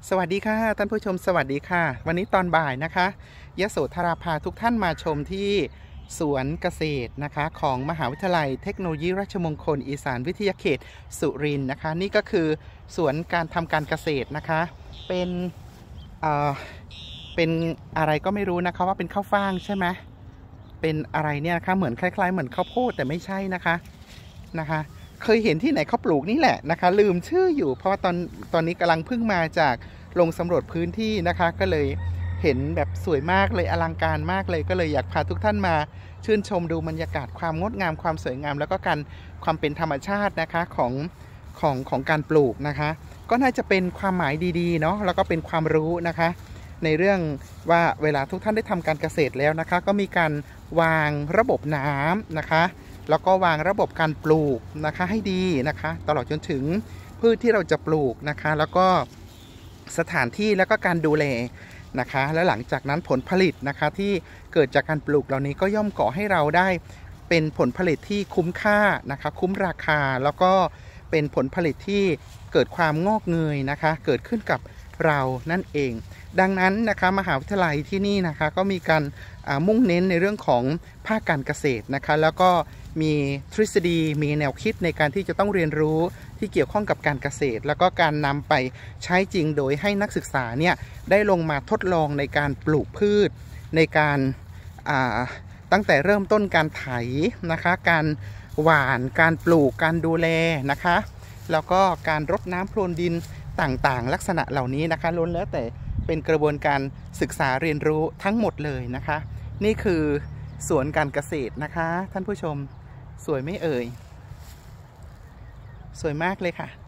สวัสดีค่ะท่านผู้ชมสวัสดีค่ะวันนี้ตอนบ่ายนะคะยโสธราพาทุกท่านมาชมที่สวนเกษตรนะคะของมหาวิทยาลัยเทคโนโลยีราชมงคลอีสานวิทยาเขตสุรินทร์นะคะนี่ก็คือสวนการทำการเกษตรนะคะเป็นเป็นอะไรก็ไม่รู้นะคะว่าเป็นข้าวฟ่างใช่ไหมเป็นอะไรเนี่ยนะคะเหมือนคล้ายๆเหมือนข้าวโพดแต่ไม่ใช่นะคะเคยเห็นที่ไหนเขาปลูกนี่แหละนะคะลืมชื่ออยู่เพราะว่าตอนนี้กำลังเพิ่งมาจากลงสำรวจพื้นที่นะคะก็เลยเห็นแบบสวยมากเลยอลังการมากเลยก็เลยอยากพาทุกท่านมาชื่นชมดูบรรยากาศความงดงามความสวยงามแล้วก็ความเป็นธรรมชาตินะคะของการปลูกนะคะก็น่าจะเป็นความหมายดีๆเนาะแล้วก็เป็นความรู้นะคะในเรื่องว่าเวลาทุกท่านได้ทำการเกษตรแล้วนะคะก็มีการวางระบบน้ำนะคะแล้วก็วางระบบการปลูกนะคะให้ดีนะคะตลอดจนถึงพืชที่เราจะปลูกนะคะแล้วก็สถานที่แล้วก็การดูแลนะคะและหลังจากนั้นผลผลิตนะคะที่เกิดจากการปลูกเหล่านี้ก็ย่อมก่อให้เราได้เป็นผลผลิตที่คุ้มค่านะคะคุ้มราคาแล้วก็เป็นผลผลิตที่เกิดความงอกเงยนะคะเกิดขึ้นกับเรานั่นเองดังนั้นนะคะมหาวิทยาลัยที่นี่นะคะก็มีการมุ่งเน้นในเรื่องของภาคการเกษตรนะคะแล้วก็มีทฤษฎีมีแนวคิดในการที่จะต้องเรียนรู้ที่เกี่ยวข้องกับการเกษตรแล้วก็การนำไปใช้จริงโดยให้นักศึกษาเนี่ยได้ลงมาทดลองในการปลูกพืชในการตั้งแต่เริ่มต้นการไถนะคะการหว่านการปลูกการดูแลนะคะแล้วก็การรดน้ำพรวนดินต่างๆลักษณะเหล่านี้นะคะล้วนแล้วแต่เป็นกระบวนการศึกษาเรียนรู้ทั้งหมดเลยนะคะนี่คือสวนการเกษตรนะคะท่านผู้ชมสวยไม่เอ่ยสวยมากเลยค่ะ